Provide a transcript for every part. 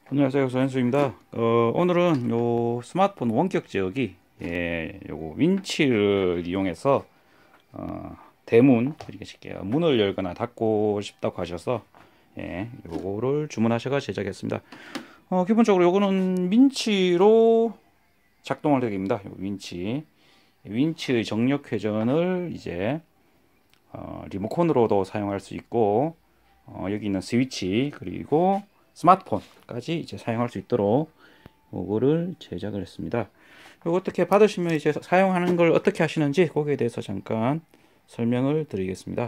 안녕하세요, 소현수입니다. 오늘은 요 스마트폰 원격 제어기, 요거 윈치를 이용해서 대문, 이렇게 쉽게 문을 열거나 닫고 싶다고 하셔서 요거를 주문하셔가 제작했습니다. 기본적으로 요거는 윈치로 작동할 되기입니다. 요 윈치의 정력 회전을 이제 리모컨으로도 사용할 수 있고, 여기 있는 스위치 그리고 스마트폰까지 이제 사용할 수 있도록 요거를 제작을 했습니다. 요거 어떻게 받으시면 이제 사용하는 걸 어떻게 하시는지 거기에 대해서 잠깐 설명을 드리겠습니다.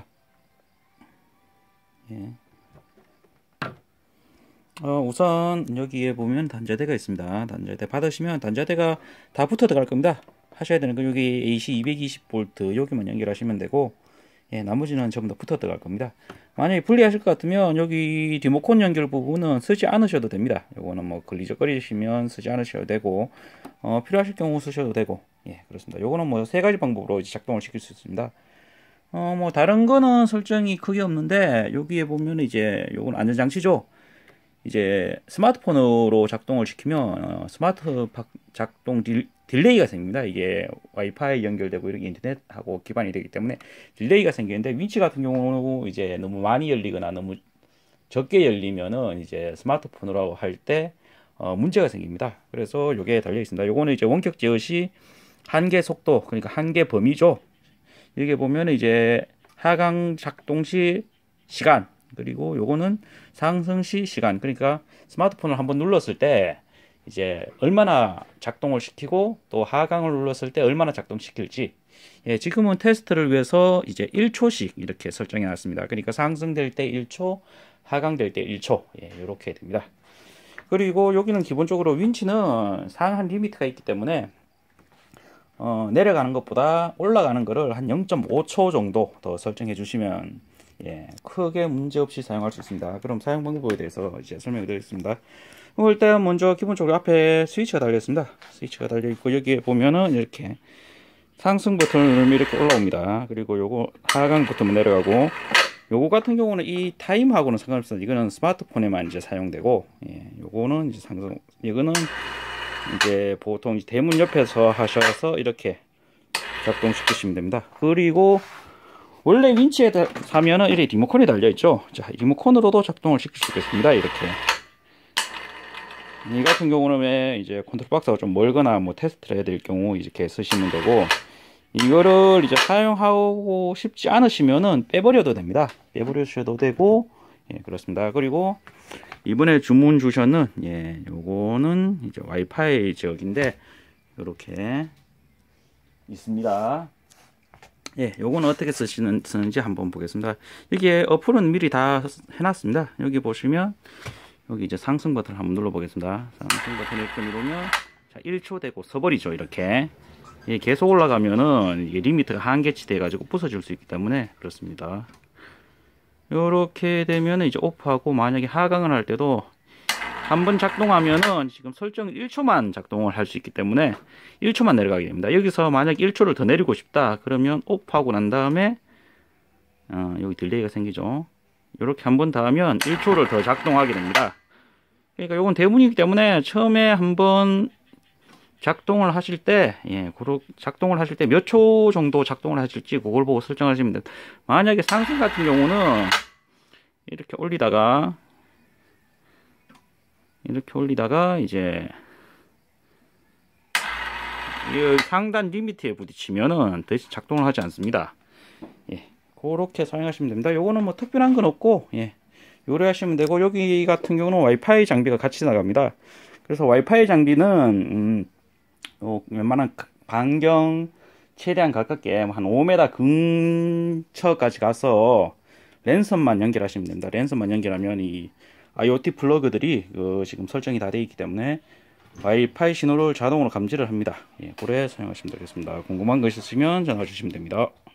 예. 우선 여기에 보면 단자대가 있습니다. 단자대 받으시면 단자대가 다 붙어 들어갈 겁니다. 하셔야 되는 건 여기 AC 220V 여기만 연결하시면 되고, 나머지는 전부 다 붙어 들어갈 겁니다. 만약에 분리하실 것 같으면 여기 리모컨 연결 부분은 쓰지 않으셔도 됩니다. 요거는 뭐 걸리적거리시면 쓰지 않으셔도 되고, 필요하실 경우 쓰셔도 되고, 그렇습니다. 요거는 뭐 세 가지 방법으로 이제 작동을 시킬 수 있습니다. 뭐 다른 거는 설정이 크게 없는데, 여기에 보면 이제 요건 안전장치죠. 이제 스마트폰으로 작동을 시키면 스마트 작동 딜레이가 생깁니다. 이게 와이파이 연결되고 이렇게 인터넷하고 기반이 되기 때문에 딜레이가 생기는데, 윈치 같은 경우는 이제 너무 많이 열리거나 너무 적게 열리면은 이제 스마트폰으로 할 때 문제가 생깁니다. 그래서 이게 달려 있습니다. 요거는 이제 원격 제어 시 한계 속도, 그러니까 한계 범위죠. 여기 보면 이제 하강 작동 시 시간, 그리고 요거는 상승 시 시간, 그러니까 스마트폰을 한번 눌렀을 때 이제 얼마나 작동을 시키고 또 하강을 눌렀을 때 얼마나 작동시킬지, 지금은 테스트를 위해서 이제 1초씩 이렇게 설정해 놨습니다. 그러니까 상승될 때 1초, 하강될 때 1초, 이렇게 됩니다. 그리고 여기는 기본적으로 윈치는 상한 리미트가 있기 때문에 내려가는 것보다 올라가는 거를 한 0.5초 정도 더 설정해 주시면 크게 문제없이 사용할 수 있습니다. 그럼 사용 방법에 대해서 이제 설명해 드리겠습니다. 일단 먼저 기본적으로 앞에 스위치가 달려 있습니다. 스위치가 달려 있고, 여기에 보면은 이렇게 상승 버튼을 누르면 이렇게 올라옵니다. 그리고 요거 하강 버튼은 내려가고, 요거 같은 경우는 이 타임하고는 상관없습니다. 이거는 스마트폰에만 이제 사용되고, 요거는 이제 상승, 이거는 이제 보통 대문 옆에서 하셔서 이렇게 작동시키시면 됩니다. 그리고 원래 윈치에 사면은 이렇게 리모컨이 달려있죠. 자, 리모컨으로도 작동을 시킬 수 있겠습니다. 이렇게. 이 같은 경우는 이제 컨트롤 박스가 좀 멀거나 뭐 테스트를 해야 될 경우 이렇게 쓰시면 되고, 이거를 이제 사용하고 싶지 않으시면은 빼버려도 됩니다. 빼버리셔도 되고, 그렇습니다. 그리고 이번에 주문 주셨는, 요거는 이제 와이파이 지역인데, 이렇게 있습니다. 요거는 어떻게 쓰는지 한번 보겠습니다. 여기에 어플은 미리 다 해놨습니다. 여기 보시면, 여기 이제 상승 버튼을 한번 눌러보겠습니다. 상승 버튼 이렇게 누르면, 자, 1초 되고 서버리죠. 이렇게. 계속 올라가면은 이게 리미트가 한계치 돼가지고 부서질 수 있기 때문에 그렇습니다. 이렇게 되면 이제 오프하고, 만약에 하강을 할 때도 한번 작동하면은 지금 설정 1초만 작동을 할 수 있기 때문에 1초만 내려가게 됩니다. 여기서 만약 1초를 더 내리고 싶다 그러면 오프하고 난 다음에 여기 딜레이가 생기죠. 이렇게 한번 더 하면 1초를 더 작동하게 됩니다. 그러니까 이건 대문이기 때문에 처음에 한번 작동을 하실 때, 작동을 하실 때 몇 초 정도 작동을 하실지 그걸 보고 설정하시면 됩니다. 만약에 상승 같은 경우는 이렇게 올리다가 이제 이 상단 리미트에 부딪히면은 더 이상 작동을 하지 않습니다. 그렇게 사용하시면 됩니다. 요거는 뭐 특별한 건 없고, 요래 하시면 되고, 여기 같은 경우는 와이파이 장비가 같이 나갑니다. 그래서 와이파이 장비는 웬만한 반경 최대한 가깝게 한 5m 근처까지 가서 랜선만 연결하시면 됩니다. 랜선만 연결하면 이 IoT 플러그들이 지금 설정이 다 되어 있기 때문에 와이파이 신호를 자동으로 감지를 합니다. 그래 사용하시면 되겠습니다. 궁금한 거 있으시면 전화 주시면 됩니다.